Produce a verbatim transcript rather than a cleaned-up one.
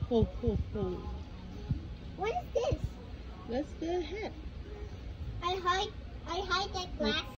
Ho, ho, ho. What is this? That's the hat. I hide I hide that glass